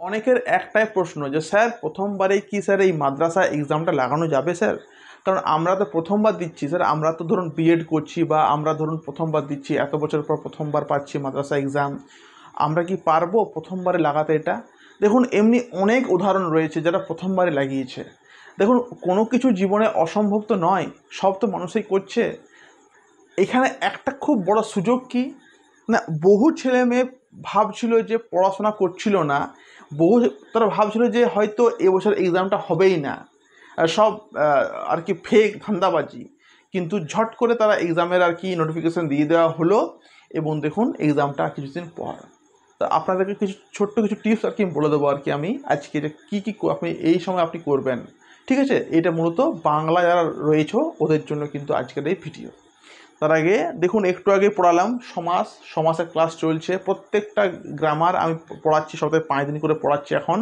অনেকের একটাই প্রশ্ন যে স্যার প্রথমবারেই কি স্যার এই মাদ্রাসা এক্সামটা লাগানো যাবে স্যার? কারণ আমরা তো প্রথমবার দিচ্ছি স্যার, আমরা তো ধরুন বিএড করছি বা আমরা ধরুন প্রথমবার দিচ্ছি, এত বছর পর প্রথমবার পাচ্ছি মাদ্রাসা এক্সাম, আমরা কি পারবো প্রথমবারে লাগাতে এটা? দেখুন এমনি অনেক উদাহরণ রয়েছে যারা প্রথমবারে লাগিয়েছে। দেখুন কোনো কিছু জীবনে অসম্ভব তো নয়, সব তো মানুষই করছে। এখানে একটা খুব বড় সুযোগ কি না, বহু ছেলে মেয়ে ভাবছিল যে পড়াশোনা করছিল না, বহু তারা ভাবছিল যে হয়তো এবছর এক্সামটা হবেই না, সব আর কি ফেক ধান্দাবাজি, কিন্তু ঝট করে তারা এক্সামের আর কি নোটিফিকেশান দিয়ে দেওয়া হলো এবং দেখুন এক্সামটা কিছুদিন পর। তো আপনাদেরকে কিছু ছোট্ট কিছু টিপস আর কি বলে দেবো আর কি আমি আজকে, যে কী কী আপনি এই সময় আপনি করবেন। ঠিক আছে, এটা মূলত বাংলা যারা রয়েছে ওদের জন্য কিন্তু আজকের এই ভিডিও। তার আগে দেখুন একটু আগে পড়ালাম সমাসের ক্লাস চলছে, প্রত্যেকটা গ্রামার আমি পড়াচ্ছি, সপ্তাহে 5 দিন করে পড়াচ্ছি। এখন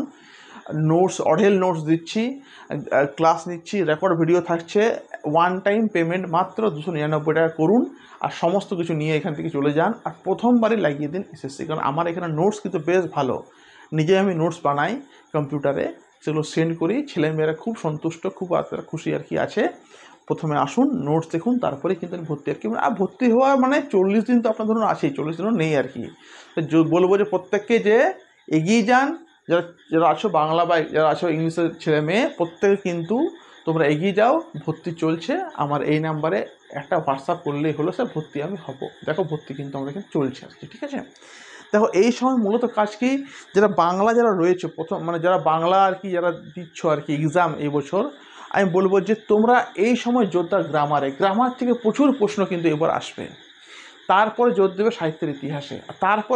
নোটস, অঢেল নোটস দিচ্ছি, ক্লাস নিচ্ছি, রেকর্ড ভিডিও থাকছে। ওয়ান টাইম পেমেন্ট মাত্র 299 টাকা করুন আর সমস্ত কিছু নিয়ে এখান থেকে চলে যান, আর প্রথমবারই লাগিয়ে দিন এসএসসি। কারণ আমার এখানে নোটস কিন্তু বেশ ভালো, নিজে আমি নোটস বানাই কম্পিউটারে, সেগুলো সেন্ড করি, ছেলেমেয়েরা খুব সন্তুষ্ট, খুব খুশি আর কি আছে। প্রথমে আসুন, নোটস দেখুন, তারপরে কিন্তু ভর্তি আর কি। আর ভর্তি হওয়া মানে 40 দিন তো আপনার ধরুন আছেই, 40 দিনও নেই আর কি। তো বলবো যে প্রত্যেককে যে এগিয়ে যান, যারা যারা আছো বাংলা বা যারা আছো ইংলিশের ছেলে মেয়ে, প্রত্যেকে কিন্তু তোমরা এগিয়ে যাও। ভর্তি চলছে, আমার এই নাম্বারে একটা হোয়াটসঅ্যাপ করলেই হলো, স্যার ভর্তি আমি হব। দেখো ভর্তি কিন্তু আমাদের এখানে চলছে আর কি, ঠিক আছে। দেখো এই সময় মূলত কাজ কি, যারা বাংলা যারা রয়েছে প্রথম মানে যারা বাংলা আর কি যারা দিচ্ছ আর কি এক্সাম এই বছর, আমি বলবো যে তোমরা এই সময় জোরটা গ্রামার থেকে প্রচুর প্রশ্ন কিন্তু এবার আসবে। তারপরে জোর দেবে সাহিত্যের ইতিহাসে, আর তারপর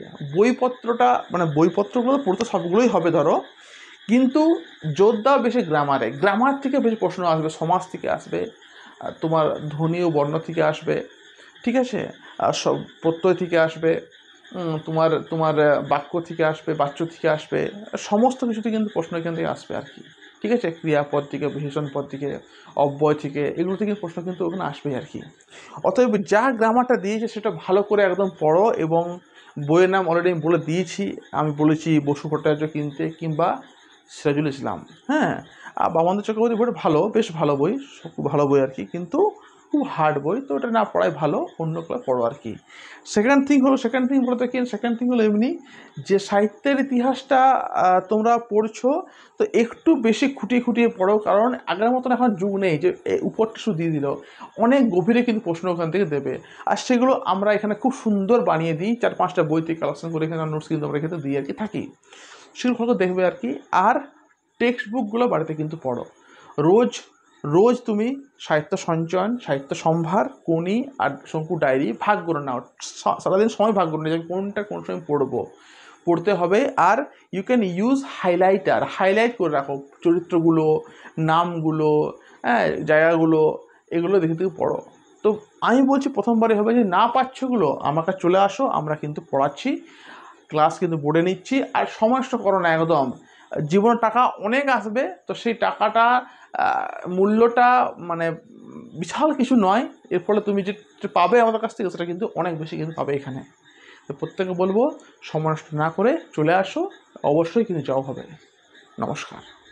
বইপত্রটা মানে বইপত্রগুলো পড়তে সবগুলোই হবে ধরো, কিন্তু জোর দাও বেশি গ্রামার থেকে বেশি প্রশ্ন আসবে, সমাজ থেকে আসবে, তোমার ধ্বনি ও বর্ণ থেকে আসবে, ঠিক আছে, আর সব প্রত্যয় থেকে আসবে, তোমার তোমার বাক্য থেকে আসবে, বাচ্য থেকে আসবে, সমস্ত কিছুতে কিন্তু প্রশ্ন এখান থেকে আসবে আর কি, ঠিক আছে। ক্রিয়াপদ থেকে, বিশেষণ পদ থেকে, অব্যয় থেকে, এগুলো থেকে প্রশ্ন কিন্তু ওখানে আসবে আর কি। অতএব যা গ্রামারটা দিয়েছে সেটা ভালো করে একদম পড়ো, এবং বইয়ের নাম অলরেডি আমি বলে দিয়েছি, আমি বলেছি বসু ভট্টাচার্য কিনতে কিংবা সিরাজুল ইসলাম, হ্যাঁ। আর বামন্দ চক্রবর্তী বইটা ভালো, বেশ ভালো বই, খুব ভালো বই আর কি, কিন্তু খুব হার্ড বই, তো ওটা না পড়াই ভালো, অন্য করে পড়ো আর কি। সেকেন্ড থিং বলতে কি, সেকেন্ড থিং হলো এমনি যে সাহিত্যের ইতিহাসটা তোমরা পড়ছো তো একটু বেশি খুঁটিয়ে পড়ো, কারণ আগের মতন এখন যুগ নেই যে উপরটা শুধু দিয়ে দিল, অনেক গভীরে কিন্তু প্রশ্ন ওখান থেকে দেবে, আর সেগুলো আমরা এখানে খুব সুন্দর বানিয়ে দিই, 4-5টা বই থেকে কালেকশন করে এখানে নোটস কিন্তু আমরা এখানে দিই আর কি থাকি, সেগুলো দেখবে আর কি। আর টেক্সট বুকগুলো বাড়িতে কিন্তু পড়ো, রোজ তুমি সাহিত্য সঞ্চয়ন, সাহিত্য সম্ভার, কোনি আর শঙ্কু ডায়েরি ভাগ করে নাও, সারাদিন সময় ভাগ করে নিও যে কোনটা কোন সময় পড়তে হবে। আর ইউ ক্যান ইউজ হাইলাইট করে রাখো চরিত্রগুলো, নামগুলো, হ্যাঁ, জায়গাগুলো, এগুলো দেখে পড়ো। তো আমি বলছি প্রথমবারে হবে যে না পাচ্ছগুলো আমার কাছে চলে আসো, আমরা কিন্তু পড়াচ্ছি, ক্লাস কিন্তু বোর্ডে নিচ্ছি, আর সময় নষ্ট করো না একদম। জীবনে টাকা অনেক আসবে, তো সেই টাকাটা মূল্যটা মানে বিশাল কিছু নয়, এর ফলে তুমি যে পাবে আমাদের কাছ থেকে সেটা কিন্তু অনেক বেশি কিন্তু পাবে এখানে। তো প্রত্যেকে বলবো সময় নষ্ট না করে চলে আসো, অবশ্যই কিন্তু যাওয়া হবে। নমস্কার।